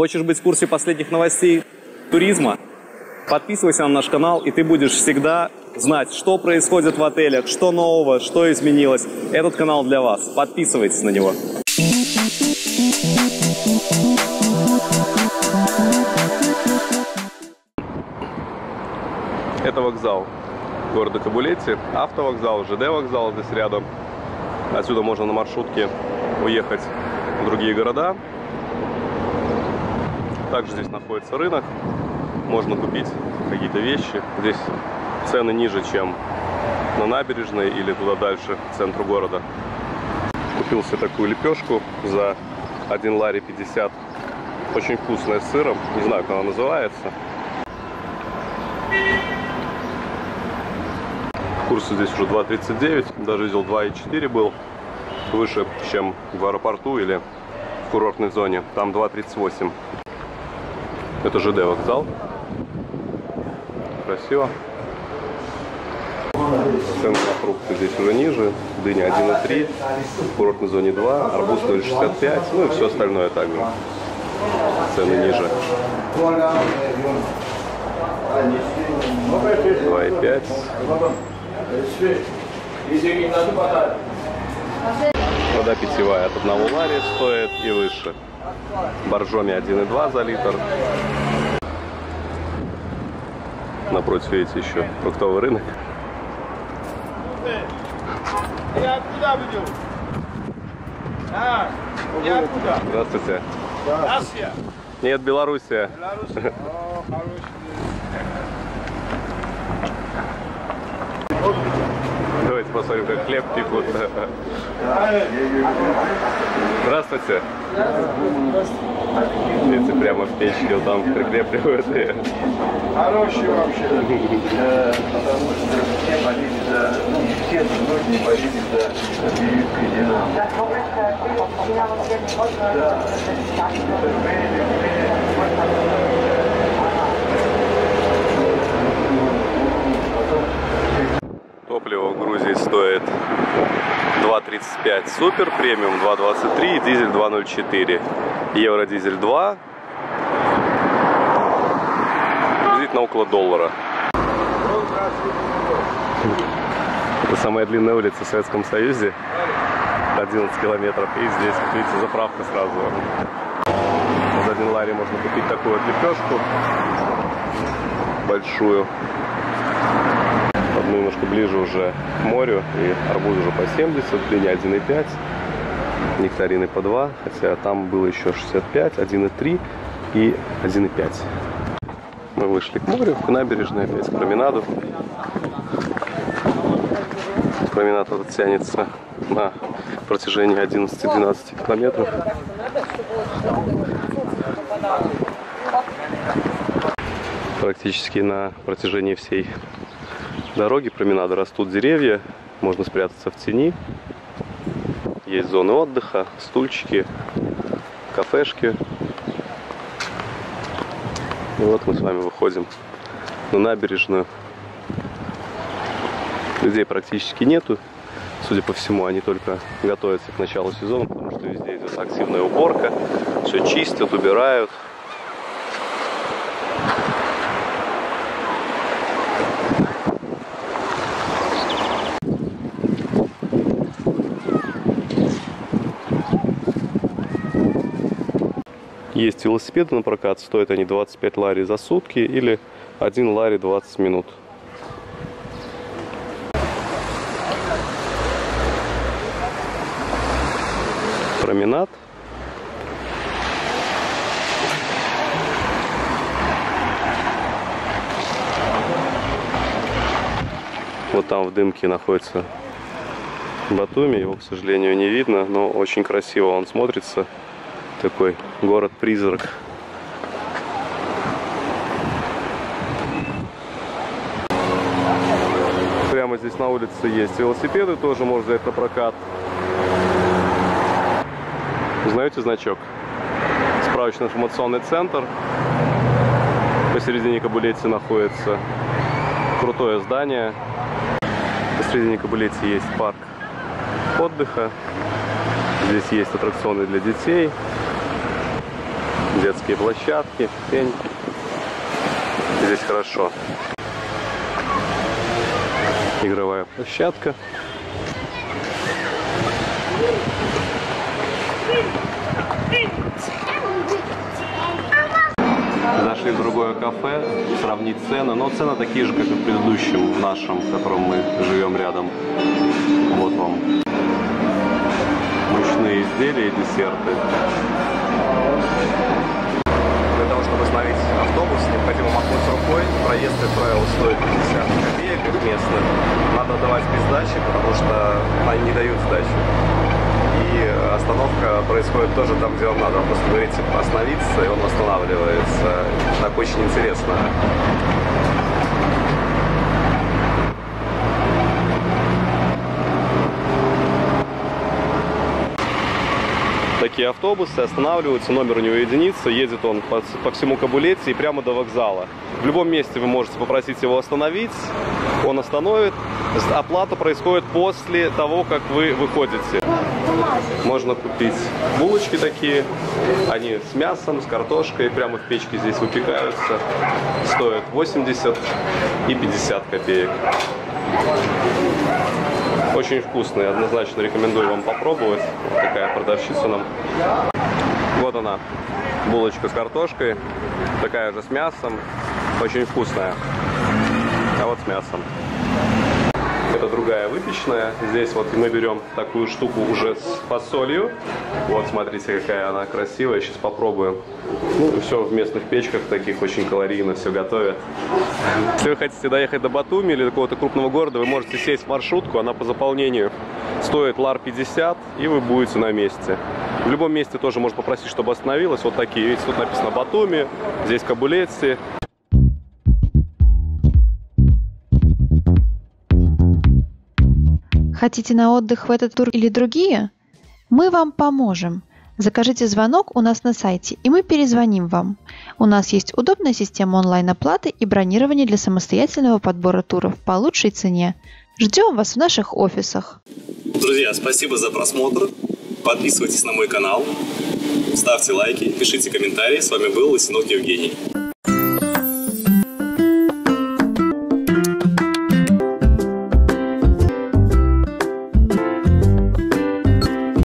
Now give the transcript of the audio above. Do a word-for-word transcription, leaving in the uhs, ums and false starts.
Хочешь быть в курсе последних новостей туризма? Подписывайся на наш канал, и ты будешь всегда знать, что происходит в отелях, что нового, что изменилось. Этот канал для вас. Подписывайтесь на него. Это вокзал города Кабулети, автовокзал, ЖД вокзал здесь рядом. Отсюда можно на маршрутке уехать в другие города. Также здесь находится рынок. Можно купить какие-то вещи. Здесь цены ниже, чем на набережной или туда дальше, к центру города. Купил себе такую лепешку за один лари пятьдесят. Очень вкусная, с сыром. Не знаю, как она называется. Курс здесь уже два тридцать девять. Даже видел два и четыре был. Выше, чем в аэропорту или в курортной зоне. Там два тридцать восемь. Это ЖД вокзал. Красиво. Цены на фрукты здесь уже ниже. Дыня один и три, в курортной зоне два, арбуз ноль шестьдесят пять, ну и все остальное также. Цены ниже. два и пять. Вода питьевая от одного лари стоит и выше. Боржоми один и два за литр. Напротив, видите, еще фруктовый рынок. Я откуда буду? А, я откуда? Здравствуйте. Россия. Нет, Белоруссия. Белоруссия. О, хороший. Давайте посмотрим, как хлеб пекут. Здравствуйте. Видите, прямо в печке вот там прикрепливают. Хороший вообще. Потому что все болели за, ну не все, но многие болели за периодкой Динамо. Топливо в Грузии стоит два тридцать пять супер, премиум два двадцать три и дизель два ноль четыре. Евродизель два. Приблизительно около доллара. Это самая длинная улица в Советском Союзе. одиннадцать километров. И здесь, как видите, заправка сразу. За один лари можно купить такую вот лепешку. Большую. Одну немножко ближе уже к морю. И арбуз уже по семьдесят, дыня один и пять. Нектарины по два. Хотя там было еще шестьдесят пять, один и три и один и пять. Мы вышли к морю, к набережной, опять к променаду. Променад этот тянется на протяжении одиннадцати-двенадцати километров. Практически на протяжении всей дороги променада растут деревья. Можно спрятаться в тени. Есть зоны отдыха, стульчики, кафешки. И вот мы с вами выходим на набережную. Людей практически нету. Судя по всему, они только готовятся к началу сезона, потому что везде идет активная уборка. Все чистят, убирают. Есть велосипеды на прокат, стоят они двадцать пять лари за сутки или один лари двадцать минут. Променад. Вот там в дымке находится Батуми, его, к сожалению, не видно, но очень красиво он смотрится. Такой город-призрак. Прямо здесь на улице есть велосипеды, тоже можно взять на прокат. Узнаете значок? Справочно-информационный центр. Посередине Кабулети находится крутое здание. Посередине Кабулети есть парк отдыха. Здесь есть аттракционы для детей. детские площадки, пень. Здесь хорошо. Игровая площадка. Зашли в другое кафе, сравнить цены. Но цены такие же, как и в предыдущем, в нашем, в котором мы живем рядом. Вот вам мучные изделия и десерты. Для того, чтобы остановить автобус, необходимо махнуть рукой. Проезд, как правило, стоит пятьдесят копеек местных. Надо давать без сдачи, потому что они не дают сдачи. И остановка происходит тоже там, где вам надо. Вы просто говорите остановиться, и он останавливается. Так очень интересно. Такие автобусы останавливаются, номер у него единица, едет он по, по всему Кабулете и прямо до вокзала. В любом месте вы можете попросить его остановить, он остановит. Оплата происходит после того, как вы выходите. Можно купить булочки такие, они с мясом, с картошкой, прямо в печке здесь выпекаются. Стоят восемьдесят и пятьдесят копеек. Очень вкусные, однозначно рекомендую вам попробовать. Вот такая продавщица нам. Вот она, булочка с картошкой, такая же с мясом, очень вкусная. А вот с мясом. Это другая выпечная. Здесь вот мы берем такую штуку уже с фасолью. Вот смотрите, какая она красивая. Сейчас попробуем. Ну и все в местных печках таких, очень калорийно все готовят. Если вы хотите доехать до Батуми или до какого-то крупного города, вы можете сесть в маршрутку. Она по заполнению стоит лар пятьдесят, и вы будете на месте. В любом месте тоже можно попросить, чтобы остановилась. Вот такие. Видите, тут написано Батуми, здесь Кабулетси. Хотите на отдых в этот тур или другие? Мы вам поможем. Закажите звонок у нас на сайте, и мы перезвоним вам. У нас есть удобная система онлайн-оплаты и бронирования для самостоятельного подбора туров по лучшей цене. Ждем вас в наших офисах. Друзья, спасибо за просмотр. Подписывайтесь на мой канал, ставьте лайки, пишите комментарии. С вами был Лысенок Евгений.